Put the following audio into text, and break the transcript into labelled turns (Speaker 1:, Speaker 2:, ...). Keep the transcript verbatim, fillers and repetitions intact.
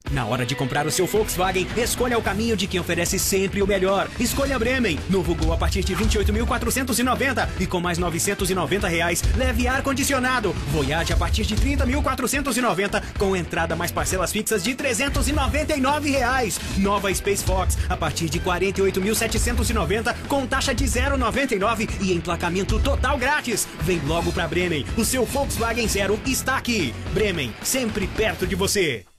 Speaker 1: Na hora de comprar o seu Volkswagen, escolha o caminho de quem oferece sempre o melhor. Escolha Bremen. Novo Gol a partir de vinte e oito mil quatrocentos e noventa e com mais novecentos e noventa reais, leve ar-condicionado. Voyage a partir de trinta mil quatrocentos e noventa com entrada mais parcelas fixas de trezentos e noventa e nove reais. Nova Space Fox a partir de quarenta e oito mil setecentos e noventa com taxa de zero vírgula noventa e nove e emplacamento total grátis. Vem logo pra Bremen. O seu Volkswagen Zero está aqui. Bremen, sempre perto de você.